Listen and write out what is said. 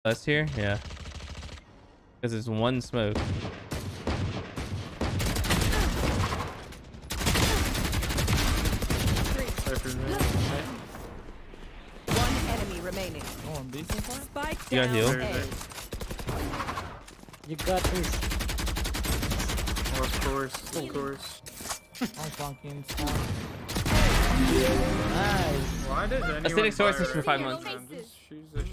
Us here? Yeah. Because it's one smoke. One enemy remaining. Oh, I'm decent for it? Spike You got down heal? A. You got this. Oh, of course, of course. I'm funking spawn. Why Nice. does anyone Acidic sources buy for 5 months. Just choose a